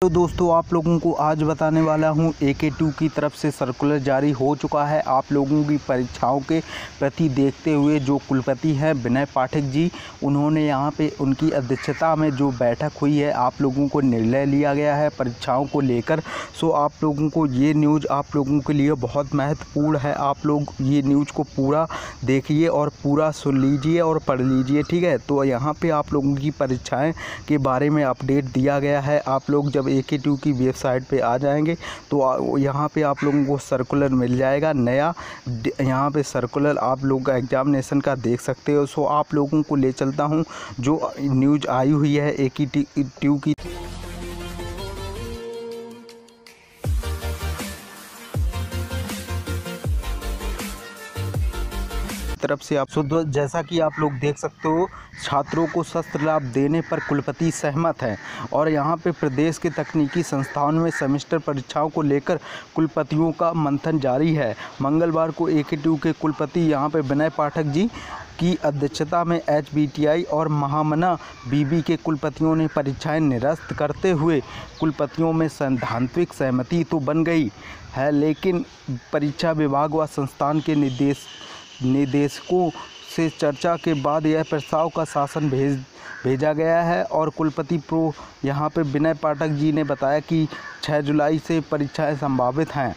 तो दोस्तों आप लोगों को आज बताने वाला हूं AK2 की तरफ से सर्कुलर जारी हो चुका है। आप लोगों की परीक्षाओं के प्रति देखते हुए जो कुलपति हैं विनय पाठक जी, उन्होंने यहां पे उनकी अध्यक्षता में जो बैठक हुई है, आप लोगों को निर्णय लिया गया है परीक्षाओं को लेकर। सो आप लोगों को ये न्यूज़ आप लोगों के लिए बहुत महत्वपूर्ण है। आप लोग ये न्यूज़ को पूरा देखिए और पूरा सुन लीजिए और पढ़ लीजिए, ठीक है। तो यहाँ पे आप लोगों की परीक्षाएं के बारे में अपडेट दिया गया है। आप लोग जब AK2 की वेबसाइट पे आ जाएंगे तो यहाँ पे आप लोगों को सर्कुलर मिल जाएगा नया। यहाँ पे सर्कुलर आप लोग एग्जामिनेशन का देख सकते हो। सो आप लोगों को ले चलता हूँ जो न्यूज़ आई हुई है AK2 की तरफ से। आप जैसा कि आप लोग देख सकते हो, छात्रों को शस्त्र लाभ देने पर कुलपति सहमत हैं। और यहाँ पे प्रदेश के तकनीकी संस्थानों में सेमेस्टर परीक्षाओं को लेकर कुलपतियों का मंथन जारी है। मंगलवार को AK2 के कुलपति यहाँ पे विनय पाठक जी की अध्यक्षता में HBTI और महामना BB के कुलपतियों ने परीक्षाएं निरस्त करते हुए कुलपतियों में सैद्धांतिक सहमति तो बन गई है, लेकिन परीक्षा विभाग व संस्थान के निदेशकों से चर्चा के बाद यह प्रस्ताव का शासन भेजा गया है। और कुलपति प्रो यहाँ पे विनय पाठक जी ने बताया कि 6 जुलाई से परीक्षाएं संभावित हैं।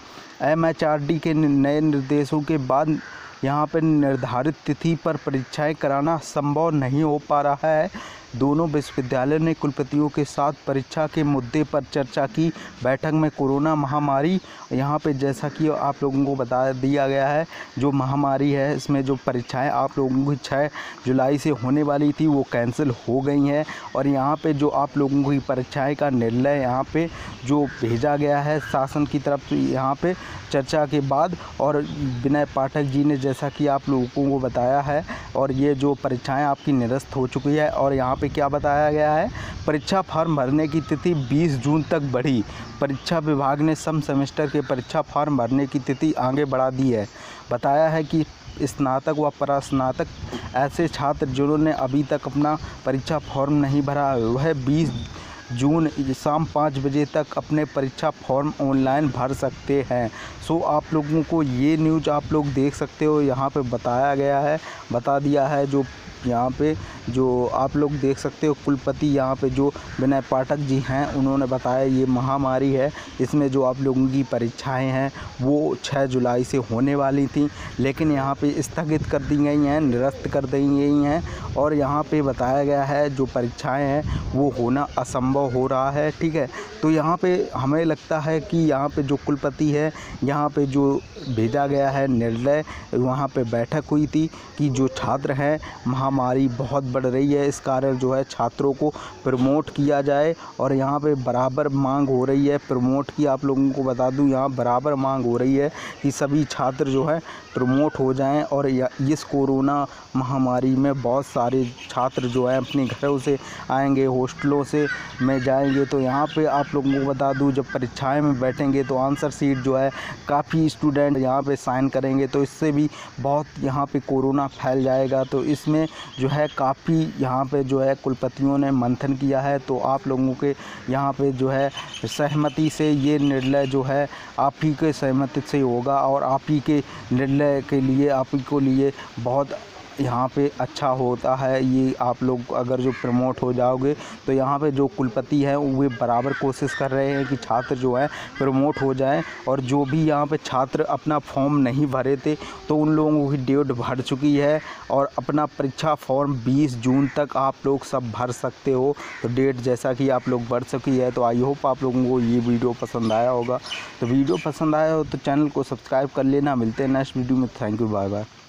MHRD के नए निर्देशों के बाद यहाँ पर निर्धारित तिथि पर परीक्षाएं कराना संभव नहीं हो पा रहा है। दोनों विश्वविद्यालयों ने कुलपतियों के साथ परीक्षा के मुद्दे पर चर्चा की। बैठक में कोरोना महामारी, यहाँ पे जैसा कि आप लोगों को बता दिया गया है, जो महामारी है इसमें जो परीक्षाएं आप लोगों की 6 जुलाई से होने वाली थी वो कैंसिल हो गई हैं। और यहाँ पे जो आप लोगों की परीक्षाएं का निर्णय यहाँ पे जो भेजा गया है शासन की तरफ यहाँ पे चर्चा के बाद। और विनय पाठक जी ने जैसा कि आप लोगों को बताया है, और ये जो परीक्षाएं आपकी निरस्त हो चुकी है। और यहाँ पे क्या बताया गया है, परीक्षा फॉर्म भरने की तिथि 20 जून तक बढ़ी। परीक्षा विभाग ने सम सेमेस्टर के परीक्षा फॉर्म भरने की तिथि आगे बढ़ा दी है। बताया है कि स्नातक व परास्नातक ऐसे छात्र जिन्होंने अभी तक अपना परीक्षा फॉर्म नहीं भरा, वह 20 जून शाम 5 बजे तक अपने परीक्षा फॉर्म ऑनलाइन भर सकते हैं। सो आप लोगों को ये न्यूज़ आप लोग देख सकते हो, यहाँ पे बताया गया है, बता दिया है। जो यहाँ पे जो आप लोग देख सकते हो कुलपति यहाँ पे जो विनय पाठक जी हैं, उन्होंने बताया ये महामारी है, इसमें जो आप लोगों की परीक्षाएं हैं वो 6 जुलाई से होने वाली थी, लेकिन यहाँ पे स्थगित कर दी गई हैं, निरस्त कर दी गई हैं। और यहाँ पे बताया गया है जो परीक्षाएं हैं वो होना असंभव हो रहा है, ठीक है। तो यहाँ पे हमें लगता है कि यहाँ पे जो कुलपति है, यहाँ पे जो भेजा गया है निर्णय, वहाँ पे बैठक हुई थी कि जो छात्र हैं, महामारी बहुत बढ़ रही है, इस कारण जो है छात्रों को प्रमोट किया जाए। और यहाँ पे बराबर मांग हो रही है प्रमोट की। आप लोगों को बता दूँ यहाँ बराबर मांग हो रही है कि सभी छात्र जो है प्रमोट हो जाएं। और इस कोरोना महामारी में बहुत सारे छात्र जो है अपने घरों से आएंगे, हॉस्टलों से में जाएंगे। तो यहाँ पे आप लोगों को बता दूँ जब परीक्षाएं में बैठेंगे तो आंसर शीट जो है काफ़ी स्टूडेंट यहाँ पे साइन करेंगे, तो इससे भी बहुत यहाँ पे कोरोना फैल जाएगा। तो इसमें जो है काफ़ी यहाँ पे जो है कुलपतियों ने मंथन किया है। तो आप लोगों के यहाँ पे जो है सहमति से ये निर्णय जो है आप ही के सहमति से होगा। और आप ही के निर्णय के लिए आप ही को लिए बहुत यहाँ पे अच्छा होता है। ये आप लोग अगर जो प्रमोट हो जाओगे तो यहाँ पे जो कुलपति हैं वो बराबर कोशिश कर रहे हैं कि छात्र जो है प्रमोट हो जाएं। और जो भी यहाँ पे छात्र अपना फॉर्म नहीं भरे थे तो उन लोगों की डेट भर चुकी है। और अपना परीक्षा फॉर्म 20 जून तक आप लोग सब भर सकते हो। तो डेट जैसा कि आप लोग भर चुकी है। तो आई होप आप लोगों को ये वीडियो पसंद आया होगा। तो वीडियो पसंद आया हो तो चैनल को सब्सक्राइब कर लेना। मिलते हैं नेक्स्ट वीडियो में। Thank you, bye bye.